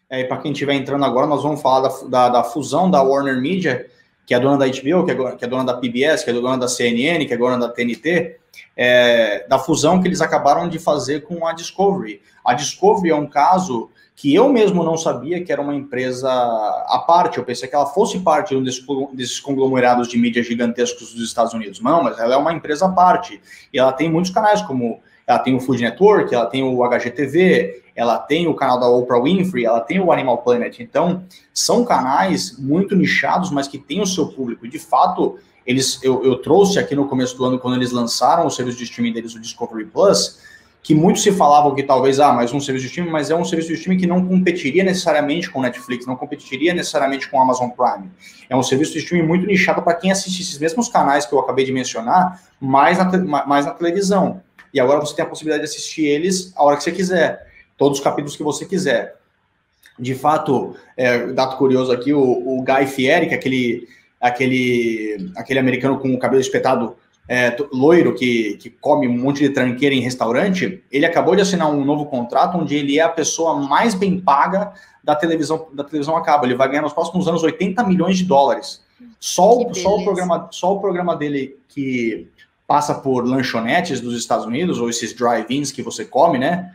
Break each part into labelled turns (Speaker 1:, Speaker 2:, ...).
Speaker 1: para quem estiver entrando agora, nós vamos falar da fusão da Warner Media, que é dona da HBO, que é dona da PBS, que é dona da CNN, que é dona da TNT, da fusão que eles acabaram de fazer com a Discovery. A Discovery é um caso que eu mesmo não sabia que era uma empresa à parte. Eu pensei que ela fosse parte de um desses conglomerados de mídia gigantescos dos Estados Unidos. Não, mas ela é uma empresa à parte. E ela tem muitos canais, como ela tem o Food Network, ela tem o HGTV, ela tem o canal da Oprah Winfrey, ela tem o Animal Planet. Então, são canais muito nichados, mas que têm o seu público. E, de fato, eu trouxe aqui no começo do ano, quando eles lançaram o serviço de streaming deles, o Discovery Plus, que muito se falavam que talvez, mais um serviço de streaming, mas é um serviço de streaming que não competiria necessariamente com Netflix, não competiria necessariamente com Amazon Prime. É um serviço de streaming muito nichado para quem assiste esses mesmos canais que eu acabei de mencionar, mais na televisão. E agora você tem a possibilidade de assistir eles a hora que você quiser, todos os capítulos que você quiser. De fato, dado curioso aqui, o Guy Fieri, que é aquele americano com o cabelo espetado, loiro, que come um monte de tranqueira em restaurante, ele acabou de assinar um novo contrato onde ele é a pessoa mais bem paga da televisão a cabo. Ele vai ganhar nos próximos anos 80 milhões de dólares. Só o programa dele, que passa por lanchonetes dos Estados Unidos, ou esses drive-ins que você come, né?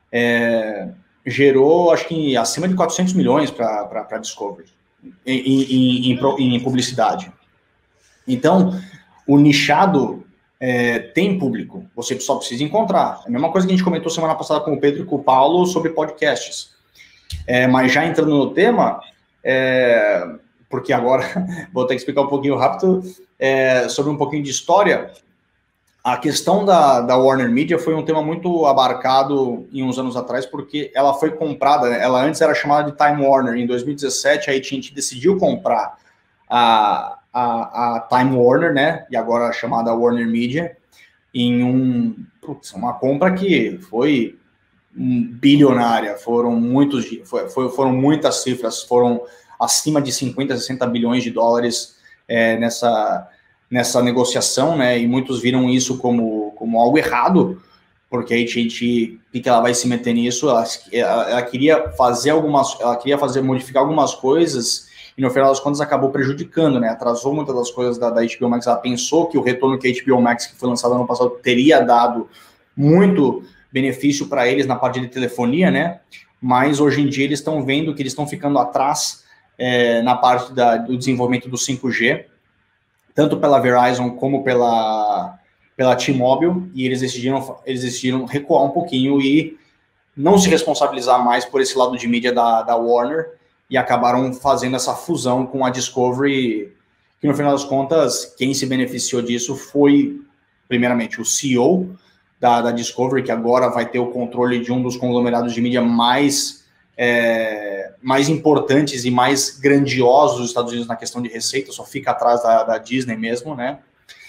Speaker 1: Gerou, acho que acima de 400 milhões para a Discovery em publicidade. Então, o nichado tem público, você só precisa encontrar. É a mesma coisa que a gente comentou semana passada com o Pedro e com o Paulo sobre podcasts. Mas já entrando no tema, porque agora vou ter que explicar um pouquinho rápido sobre um pouquinho de história. A questão da Warner Media foi um tema muito abarcado em uns anos atrás, porque ela foi comprada, né? Ela antes era chamada de Time Warner. Em 2017, a AT&T decidiu comprar a Time Warner, né? E agora chamada Warner Media, em uma compra que foi bilionária. Foram muitas cifras, foram acima de 50, 60 bilhões de dólares nessa negociação, né? E muitos viram isso como algo errado, porque a AT&T, que ela vai se meter nisso, ela queria modificar algumas coisas, e no final das contas acabou prejudicando, né? Atrasou muitas das coisas da HBO Max. Ela pensou que o retorno que a HBO Max, que foi lançado ano passado, teria dado muito benefício para eles na parte de telefonia, né? Mas hoje em dia eles estão vendo que eles estão ficando atrás na parte do desenvolvimento do 5G, tanto pela Verizon como pela T-Mobile, e eles decidiram recuar um pouquinho e não se responsabilizar mais por esse lado de mídia da Warner, e acabaram fazendo essa fusão com a Discovery, que no final das contas, quem se beneficiou disso foi, primeiramente, o CEO da Discovery, que agora vai ter o controle de um dos conglomerados de mídia mais importantes e mais grandiosos dos Estados Unidos na questão de receita, só fica atrás da Disney mesmo, né?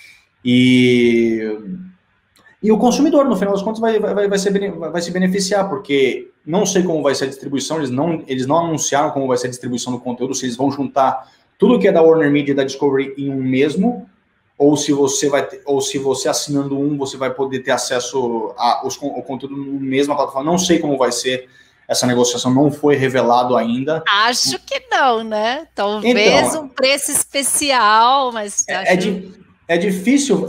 Speaker 1: E o consumidor, no final das contas, vai se beneficiar, porque não sei como vai ser a distribuição, eles não anunciaram como vai ser a distribuição do conteúdo, se eles vão juntar tudo que é da Warner Media e da Discovery em um mesmo, ou se você assinando você vai poder ter acesso ao conteúdo na mesma plataforma. Não sei como vai ser essa negociação, não foi revelado ainda.
Speaker 2: Acho que não, né? Talvez um preço especial, mas
Speaker 1: é difícil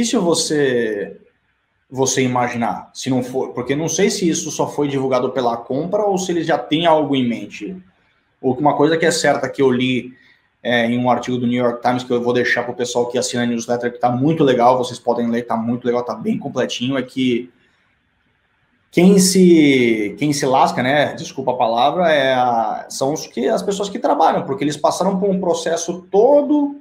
Speaker 1: você imaginar, se não for, porque não sei se isso só foi divulgado pela compra ou se eles já têm algo em mente. Uma coisa que é certa, que eu li em um artigo do New York Times, que eu vou deixar para o pessoal que assina a newsletter, que está muito legal, vocês podem ler, está muito legal, está bem completinho, é que quem se lasca, né, desculpa a palavra, são as pessoas que trabalham, porque eles passaram por um processo todo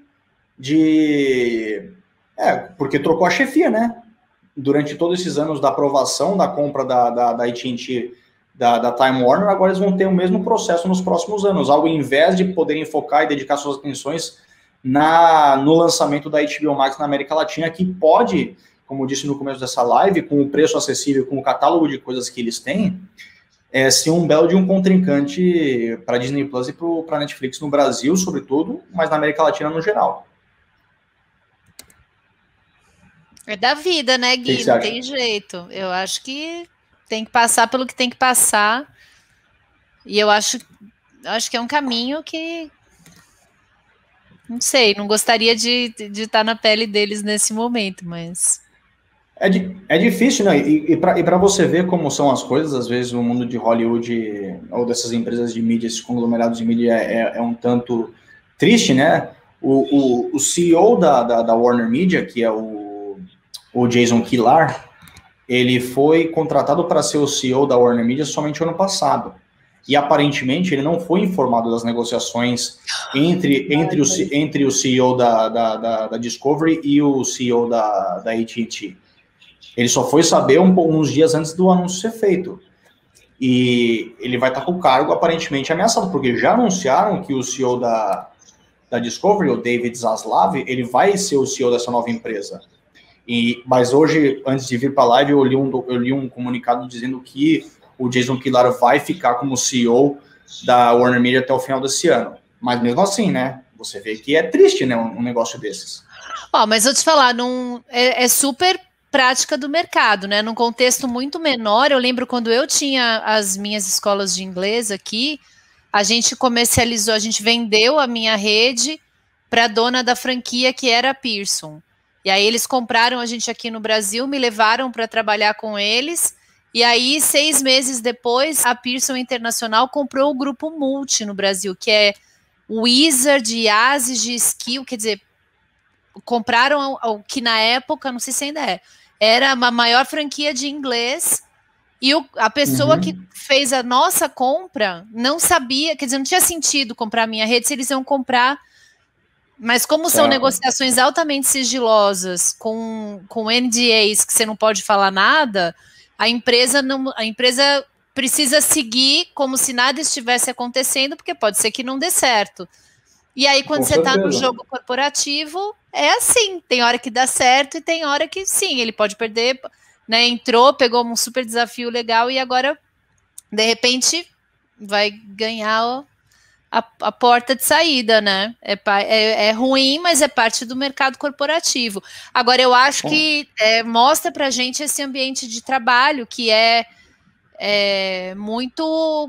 Speaker 1: porque trocou a chefia, né? Durante todos esses anos da aprovação da compra da AT&T, da Time Warner, agora eles vão ter o mesmo processo nos próximos anos, ao invés de poderem focar e dedicar suas atenções no lançamento da HBO Max na América Latina, que pode, como eu disse no começo dessa live, com o preço acessível, com o catálogo de coisas que eles têm, ser um belo de um contrincante para a Disney Plus e para a Netflix no Brasil, sobretudo, mas na América Latina no geral.
Speaker 2: É da vida, né, Gui? Não tem jeito. Eu acho que tem que passar pelo que tem que passar. E eu acho que é um caminho que, não sei, não gostaria de estar na pele deles nesse momento, mas...
Speaker 1: É difícil, né? E para você ver como são as coisas, às vezes o mundo de Hollywood ou dessas empresas de mídia, esses conglomerados de mídia é um tanto triste, né? O CEO da Warner Media, que é o Jason Kilar, ele foi contratado para ser o CEO da Warner Media somente ano passado. E aparentemente ele não foi informado das negociações entre o CEO da Discovery e o CEO da AT&T. Ele só foi saber uns dias antes do anúncio ser feito. E ele vai estar com o cargo aparentemente ameaçado, porque já anunciaram que o CEO da Discovery, o David Zaslav, ele vai ser o CEO dessa nova empresa. Mas hoje, antes de vir para a live, eu li um comunicado dizendo que o Jason Kilar vai ficar como CEO da Warner Media até o final desse ano. Mas mesmo assim, né? Você vê que é triste, né? Um negócio desses.
Speaker 2: Mas eu te falar, não, é super prática do mercado, né? Num contexto muito menor, eu lembro quando eu tinha as minhas escolas de inglês aqui, a gente comercializou, a gente vendeu a minha rede para a dona da franquia, que era a Pearson. E aí eles compraram a gente aqui no Brasil, me levaram para trabalhar com eles, e aí 6 meses depois, a Pearson Internacional comprou o grupo Multi no Brasil, que é Wizard, Yazid, Skill, quer dizer, compraram o que na época, não sei se ainda era a maior franquia de inglês, e a pessoa que fez a nossa compra não sabia, quer dizer, não tinha sentido comprar a minha rede se eles iam comprar, mas como são negociações altamente sigilosas, com NDAs que você não pode falar nada, a empresa precisa seguir como se nada estivesse acontecendo, porque pode ser que não dê certo. E aí, quando você está no jogo corporativo, é assim, tem hora que dá certo e tem hora que sim, ele pode perder, né? Entrou, pegou um super desafio legal e agora, de repente, vai ganhar a porta de saída, né? É ruim, mas é parte do mercado corporativo. Agora, eu acho que mostra pra gente esse ambiente de trabalho que é muito...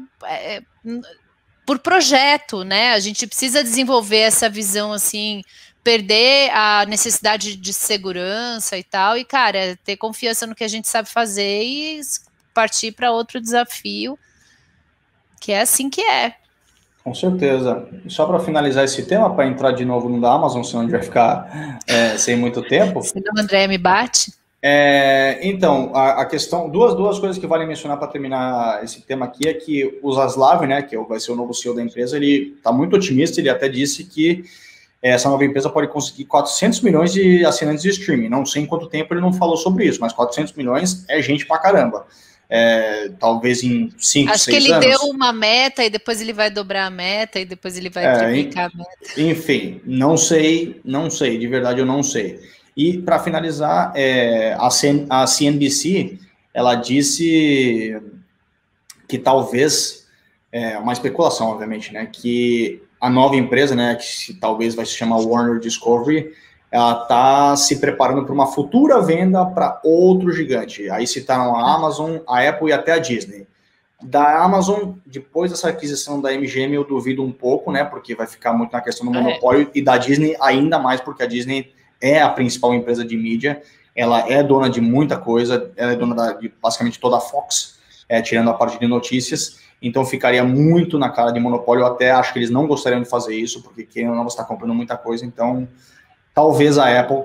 Speaker 2: por projeto, né? A gente precisa desenvolver essa visão, assim, perder a necessidade de segurança e tal, e, cara, ter confiança no que a gente sabe fazer e partir para outro desafio, que é assim que é.
Speaker 1: Com certeza. Só para finalizar esse tema, para entrar de novo no da Amazon, senão a gente vai ficar sem muito tempo.
Speaker 2: Senão o André me bate.
Speaker 1: Então, a questão, duas coisas que vale mencionar para terminar esse tema aqui é que o Zaslav, né, que vai ser o novo CEO da empresa, ele está muito otimista, ele até disse que essa nova empresa pode conseguir 400 milhões de assinantes de streaming. Não sei em quanto tempo ele não falou sobre isso, mas 400 milhões é gente pra caramba. Talvez em 5, 6 anos.
Speaker 2: Acho que ele deu uma meta e depois ele vai dobrar a meta e depois ele vai triplicar a meta.
Speaker 1: Enfim, não sei, de verdade eu não sei. E para finalizar, a CNBC, ela disse que talvez, uma especulação, obviamente, né, que a nova empresa, né, que talvez vai se chamar Warner Discovery, ela está se preparando para uma futura venda para outro gigante. Aí citaram a Amazon, a Apple e até a Disney. Da Amazon, depois dessa aquisição da MGM, eu duvido um pouco, né, porque vai ficar muito na questão do monopólio, e da Disney ainda mais, porque a Disney é a principal empresa de mídia, ela é dona de muita coisa, ela é dona de basicamente toda a Fox, tirando a parte de notícias, então ficaria muito na cara de monopólio. Eu até acho que eles não gostariam de fazer isso, porque quem não está comprando muita coisa, então talvez a Apple,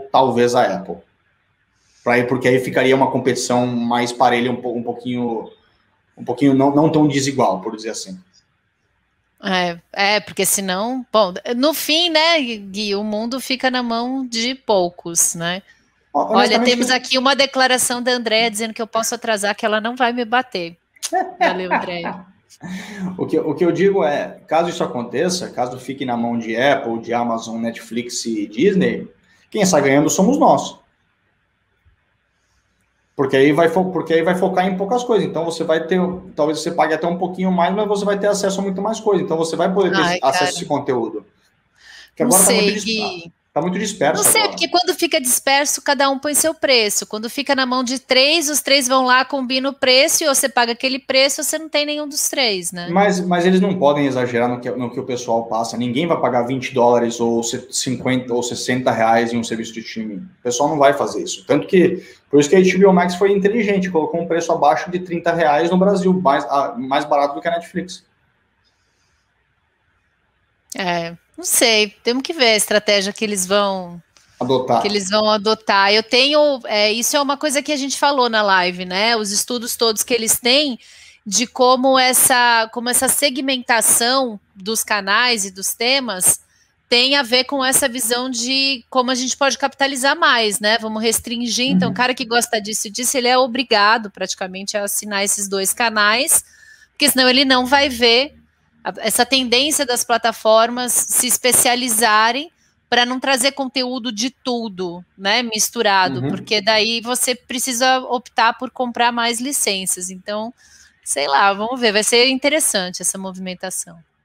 Speaker 1: porque aí ficaria uma competição mais parelha, um pouquinho não tão desigual, por dizer assim.
Speaker 2: Porque senão, bom, no fim, né, Gui, o mundo fica na mão de poucos, né? Olha, temos aqui uma declaração da Andréa dizendo que eu posso atrasar, que ela não vai me bater. Valeu, Andréa.
Speaker 1: O que eu digo é, caso isso aconteça, caso fique na mão de Apple, de Amazon, Netflix e Disney, quem sai ganhando somos nós. Porque aí vai focar em poucas coisas. Então você vai ter, talvez você pague até um pouquinho mais, mas você vai ter acesso a muito mais coisa. Então você vai poder ter acesso a esse conteúdo.
Speaker 2: Porque agora não sei, Gui.
Speaker 1: Tá muito disperso.
Speaker 2: Não sei,
Speaker 1: agora.
Speaker 2: porque quando fica disperso, cada um põe seu preço. Quando fica na mão de 3, os 3 vão lá, combinam o preço, e ou você paga aquele preço, ou você não tem nenhum dos 3, né?
Speaker 1: Mas eles não podem exagerar no que o pessoal passa. Ninguém vai pagar $20 ou 50 ou 60 reais em um serviço de streaming. O pessoal não vai fazer isso. Tanto que, por isso que a HBO Max foi inteligente, colocou um preço abaixo de 30 reais no Brasil, mais barato do que a Netflix.
Speaker 2: Não sei, temos que ver a estratégia que eles vão
Speaker 1: adotar.
Speaker 2: Eu tenho, isso é uma coisa que a gente falou na live, né? Os estudos todos que eles têm de como essa segmentação dos canais e dos temas tem a ver com essa visão de como a gente pode capitalizar mais, né? Vamos restringir. Então, o cara que gosta disso, ele é obrigado praticamente a assinar esses 2 canais, porque senão ele não vai ver essa tendência das plataformas se especializarem para não trazer conteúdo de tudo, né, misturado, porque daí você precisa optar por comprar mais licenças. Então, sei lá, vamos ver, vai ser interessante essa movimentação.